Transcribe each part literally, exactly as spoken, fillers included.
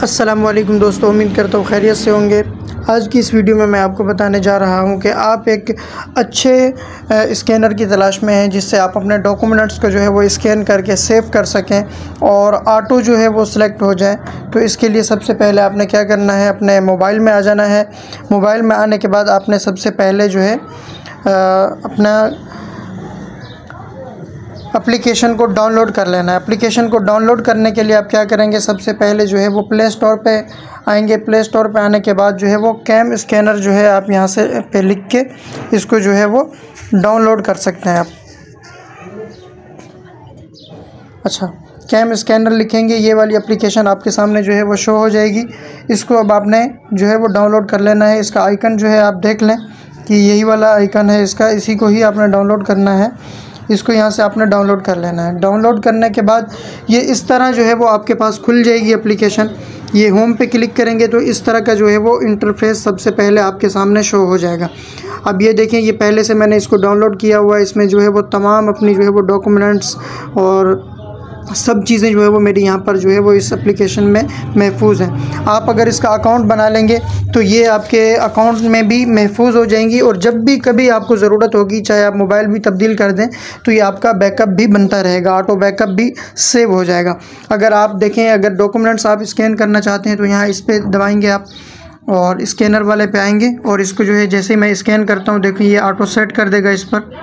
अस्सलामुअलैकुम दोस्तों, उम्मीद करता हूँ खैरियत से होंगे। आज की इस वीडियो में मैं आपको बताने जा रहा हूँ कि आप एक अच्छे स्कैनर की तलाश में हैं जिससे आप अपने डॉक्यूमेंट्स को जो है वो स्कैन करके सेव कर सकें और ऑटो जो है वो सिलेक्ट हो जाए। तो इसके लिए सबसे पहले आपने क्या करना है, अपने मोबाइल में आ जाना है। मोबाइल में आने के बाद आपने सबसे पहले जो है अपना एप्लीकेशन को डाउनलोड कर लेना है। एप्लीकेशन को डाउनलोड करने के लिए आप क्या करेंगे, सबसे पहले जो है वो प्ले स्टोर पे आएंगे। प्ले स्टोर पे आने के बाद जो है वो कैम स्कैनर जो है आप यहाँ से पे लिख के इसको जो है वो डाउनलोड कर सकते हैं आप। अच्छा, कैम स्कैनर लिखेंगे, ये वाली एप्लीकेशन आपके सामने जो है वो शो हो जाएगी। इसको अब आपने जो है वो डाउनलोड कर लेना है। इसका आइकन जो है आप देख लें कि यही वाला आइकन है इसका, इसी को ही आपने डाउनलोड करना है। इसको यहाँ से आपने डाउनलोड कर लेना है। डाउनलोड करने के बाद ये इस तरह जो है वो आपके पास खुल जाएगी एप्लीकेशन। ये होम पे क्लिक करेंगे तो इस तरह का जो है वो इंटरफेस सबसे पहले आपके सामने शो हो जाएगा। अब ये देखें, ये पहले से मैंने इसको डाउनलोड किया हुआ है। इसमें जो है वो तमाम अपनी जो है वो डॉक्यूमेंट्स और सब चीज़ें जो है वो मेरी यहाँ पर जो है वो इस एप्लीकेशन में महफूज हैं। आप अगर इसका अकाउंट बना लेंगे तो ये आपके अकाउंट में भी महफूज हो जाएंगी और जब भी कभी आपको ज़रूरत होगी, चाहे आप मोबाइल भी तब्दील कर दें, तो ये आपका बैकअप भी बनता रहेगा, ऑटो बैकअप भी सेव हो जाएगा। अगर आप देखें, अगर डॉक्यूमेंट्स आप स्कैन करना चाहते हैं तो यहाँ इस पर दबाएँगे आप और स्कैनर वाले पे आएंगे और इसको जो है जैसे मैं स्कैन करता हूँ, देखिए ये ऑटो सेट कर देगा इस पर।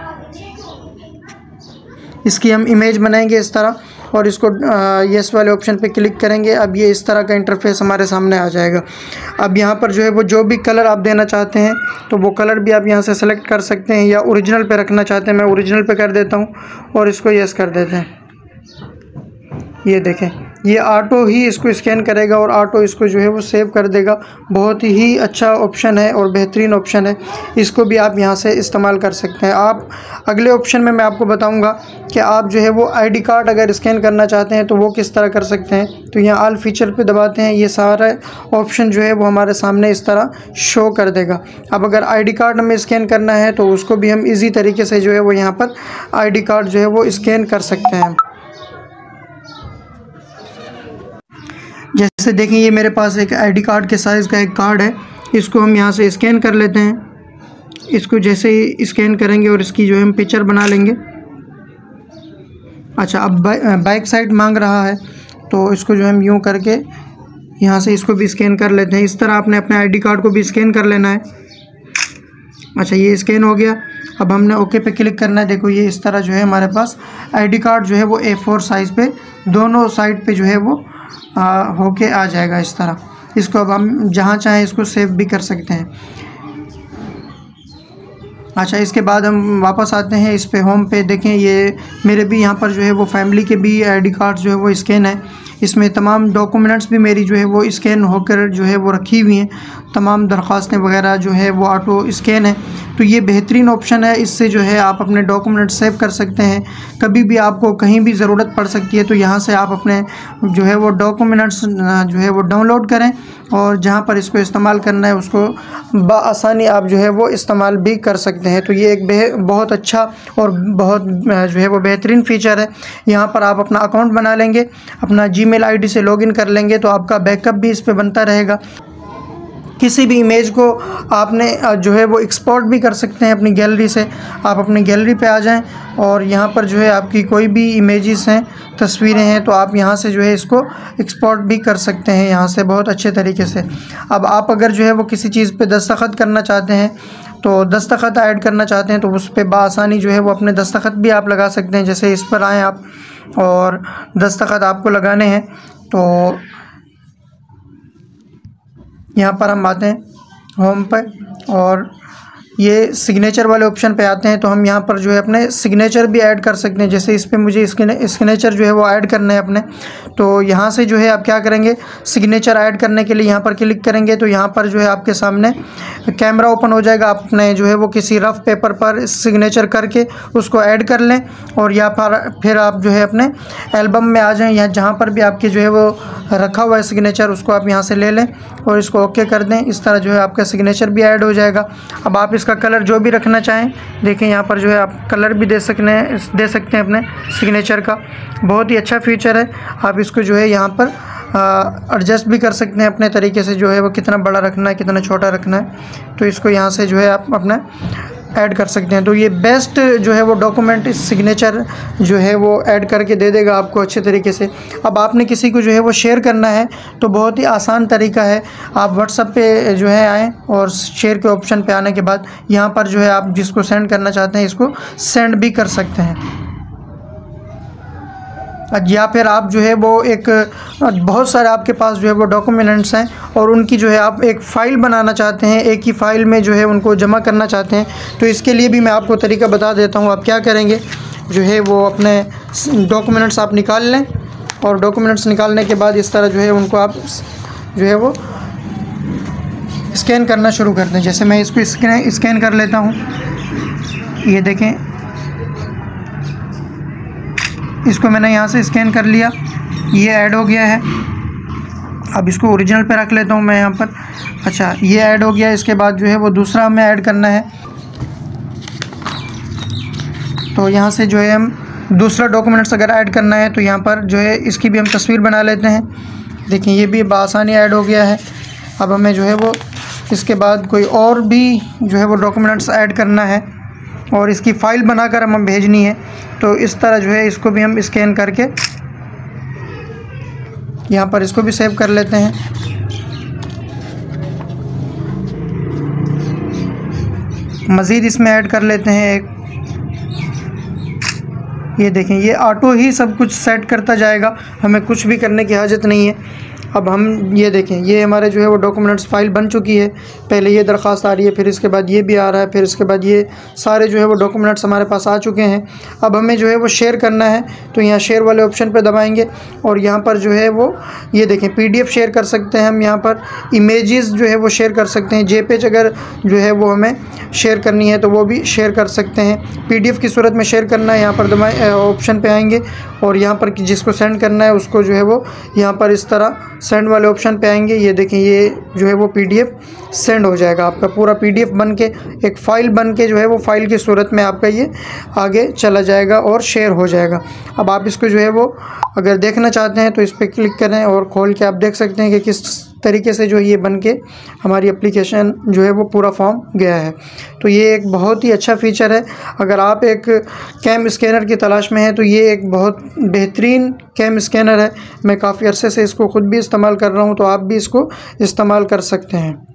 इसकी हम इमेज बनाएंगे इस तरह और इसको येस वाले ऑप्शन पे क्लिक करेंगे। अब ये इस तरह का इंटरफेस हमारे सामने आ जाएगा। अब यहाँ पर जो है वो जो भी कलर आप देना चाहते हैं तो वो कलर भी आप यहाँ से सेलेक्ट कर सकते हैं, या ओरिजिनल पे रखना चाहते हैं, मैं ओरिजिनल पे कर देता हूँ और इसको येस कर देते हैं। ये देखें, ये ऑटो ही इसको स्कैन करेगा और ऑटो इसको जो है वो सेव कर देगा। बहुत ही अच्छा ऑप्शन है और बेहतरीन ऑप्शन है, इसको भी आप यहाँ से इस्तेमाल कर सकते हैं। आप अगले ऑप्शन में मैं आपको बताऊंगा कि आप जो है वो आईडी कार्ड अगर स्कैन करना चाहते हैं तो वो किस तरह कर सकते हैं। तो यहाँ ऑल फीचर पे दबाते हैं, ये सारा ऑप्शन जो है वो हमारे सामने इस तरह शो कर देगा। अब अगर आईडी कार्ड हमें स्कैन करना है तो उसको भी हम ईज़ी तरीके से जो है वो यहाँ पर आईडी कार्ड जो है वो स्कैन कर सकते हैं। जैसे देखें, ये मेरे पास एक आईडी कार्ड के साइज़ का एक कार्ड है, इसको हम यहाँ से स्कैन कर लेते हैं। इसको जैसे ही स्कैन करेंगे और इसकी जो है हम पिक्चर बना लेंगे। अच्छा, अब बैक साइड मांग रहा है तो इसको जो हम यूँ करके यहाँ से इसको भी स्कैन कर लेते हैं। इस तरह आपने अपने आईडी कार्ड को भी स्कैन कर लेना है। अच्छा, ये स्कैन हो गया। अब हमने ओके पे क्लिक करना है। देखो, ये इस तरह जो है हमारे पास आईडी कार्ड जो है वो ए फोर साइज़ पे दोनों साइड पे जो है वो आ, होके आ जाएगा इस तरह। इसको अब हम जहाँ चाहें इसको सेव भी कर सकते हैं। अच्छा, इसके बाद हम वापस आते हैं इस पे होम पे। देखें, ये मेरे भी यहाँ पर जो है वो फैमिली के भी आईडी कार्ड जो है वो स्कैन है। इसमें तमाम डॉक्यूमेंट्स भी मेरी जो है वो स्कैन होकर जो है वो रखी हुई हैं। तमाम दरख्वास्तें वगैरह जो है वो ऑटो स्कैन है। तो ये बेहतरीन ऑप्शन है, इससे जो है आप अपने डॉक्यूमेंट सेव कर सकते हैं। कभी भी आपको कहीं भी ज़रूरत पड़ सकती है तो यहाँ से आप अपने जो है वो डॉक्यूमेंट्स जो है वो डाउनलोड करें और जहाँ पर इसको इस्तेमाल करना है उसको बआसानी आप जो है वो इस्तेमाल भी कर सकते हैं। तो ये एक बहुत अच्छा और बहुत जो है वो बेहतरीन फ़ीचर है। यहाँ पर आप अपना अकाउंट बना लेंगे, अपना जीमेल आईडी से लॉगिन कर लेंगे तो आपका बैकअप भी इस पे बनता रहेगा। किसी भी इमेज को आपने जो है वो एक्सपोर्ट भी कर सकते हैं अपनी गैलरी से। आप अपनी गैलरी पे आ जाएं और यहाँ पर जो है आपकी कोई भी इमेजेस हैं, तस्वीरें हैं, तो आप यहाँ से जो है इसको एक्सपोर्ट भी कर सकते हैं यहाँ से बहुत अच्छे तरीके से। अब आप अगर जो है वो किसी चीज़ पे दस्तखत करना चाहते हैं तो दस्तखत ऐड करना चाहते हैं तो उस पर बआसानी जो है वो अपने दस्तखत भी आप लगा सकते हैं। जैसे इस पर आएँ आप और दस्तखत आपको लगाने हैं तो यहाँ पर हम आते हैं होम पर और ये सिग्नेचर वाले ऑप्शन पे आते हैं तो हम यहाँ पर जो है अपने सिग्नेचर भी ऐड कर सकते हैं। जैसे इस पर मुझे सिग्नेचर जो है वो ऐड करना है अपने, तो यहाँ से जो है आप क्या करेंगे, सिग्नेचर ऐड करने के लिए यहाँ पर क्लिक करेंगे तो यहाँ पर जो है आपके सामने कैमरा ओपन हो जाएगा। आपने जो है वो किसी रफ़ पेपर पर सिग्नेचर करके उसको ऐड कर लें और यहाँ पर फिर आप जो है अपने एल्बम में आ जाएँ। यहाँ जहाँ पर भी आपके जो है वो रखा हुआ है सिग्नेचर उसको आप यहाँ से ले लें और इसको ओके कर दें। इस तरह जो है आपका सिग्नेचर भी ऐड हो जाएगा। अब आप इसका कलर जो भी रखना चाहें, देखें यहाँ पर जो है आप कलर भी दे सकते हैं दे सकते हैं अपने सिग्नेचर का। बहुत ही अच्छा फीचर है। आप इसको जो है यहाँ पर एडजस्ट भी कर सकते हैं अपने तरीके से, जो है वो कितना बड़ा रखना है कितना छोटा रखना है। तो इसको यहाँ से जो है आप अपना ऐड कर सकते हैं। तो ये बेस्ट जो है वो डॉक्यूमेंट सिग्नेचर जो है वो ऐड करके दे देगा आपको अच्छे तरीके से। अब आपने किसी को जो है वो शेयर करना है तो बहुत ही आसान तरीका है। आप व्हाट्सएप पे जो है आएँ और शेयर के ऑप्शन पे आने के बाद यहाँ पर जो है आप जिसको सेंड करना चाहते हैं इसको सेंड भी कर सकते हैं। या फिर आप जो है वो एक बहुत सारे आपके पास जो है वो डॉक्यूमेंट्स हैं और उनकी जो है आप एक फ़ाइल बनाना चाहते हैं, एक ही फ़ाइल में जो है उनको जमा करना चाहते हैं, तो इसके लिए भी मैं आपको तरीका बता देता हूँ। आप क्या करेंगे, जो है वो अपने डॉक्यूमेंट्स आप निकाल लें और डॉक्यूमेंट्स निकालने के बाद इस तरह जो है उनको आप जो है वो स्कैन करना शुरू कर दें। जैसे मैं इसको स्कैन स्कैन कर लेता हूँ, ये देखें इसको मैंने यहाँ से स्कैन कर लिया, ये ऐड हो गया है। अब इसको ओरिजिनल पे रख लेता हूँ मैं यहाँ पर। अच्छा, ये ऐड हो गया। इसके बाद जो है वो दूसरा हमें ऐड करना है, तो यहाँ से जो है हम दूसरा डॉक्यूमेंट्स अगर ऐड करना है तो यहाँ पर जो है इसकी भी हम तस्वीर बना लेते हैं। देखिए ये भी बआसानी ऐड हो गया है। अब हमें जो है वो इसके बाद कोई और भी जो है वो डॉक्यूमेंट्स ऐड करना है और इसकी फ़ाइल बनाकर हमें भेजनी है। तो इस तरह जो है इसको भी हम स्कैन करके यहाँ पर इसको भी सेव कर लेते हैं। मज़ीद इसमें ऐड कर लेते हैं एक, ये देखें ये ऑटो ही सब कुछ सेट करता जाएगा, हमें कुछ भी करने की हाजत नहीं है। अब हम ये देखें ये हमारे जो है वो डॉक्यूमेंट्स फ़ाइल बन चुकी है। पहले ये दरख्वास्त आ रही है, फिर इसके बाद ये भी आ रहा है, फिर इसके बाद ये सारे जो है वो डॉक्यूमेंट्स हमारे पास आ चुके हैं। अब हमें जो है वो शेयर करना है तो यहाँ शेयर वाले ऑप्शन पे दबाएंगे और यहाँ पर जो है वो ये देखें पीडीएफ शेयर कर सकते हैं हम, यहाँ पर इमेजेस जो है वो शेयर कर सकते हैं। जेपेज अगर जो है वो हमें शेयर करनी है तो वो भी शेयर कर सकते हैं। पीडीएफ की सूरत में शेयर करना है, यहाँ पर दबाएँ ऑप्शन पे आएंगे और यहाँ पर जिसको सेंड करना है उसको जो है वो यहाँ पर इस तरह सेंड वाले ऑप्शन पे आएंगे। ये देखें ये जो है वो पीडीएफ सेंड हो जाएगा, आपका पूरा पीडीएफ बन के एक फ़ाइल बन के जो है वो फ़ाइल की सूरत में आपका ये आगे चला जाएगा और शेयर हो जाएगा। अब आप इसको जो है वो अगर देखना चाहते हैं तो इस पर क्लिक करें और खोल के आप देख सकते हैं कि किस तरीके से जो ये बन के हमारी एप्लीकेशन जो है वो पूरा फॉर्म गया है। तो ये एक बहुत ही अच्छा फ़ीचर है। अगर आप एक कैम स्कैनर की तलाश में हैं तो ये एक बहुत बेहतरीन कैम स्कैनर है। मैं काफ़ी अरसे से इसको ख़ुद भी इस्तेमाल कर रहा हूँ, तो आप भी इसको इस्तेमाल कर सकते हैं।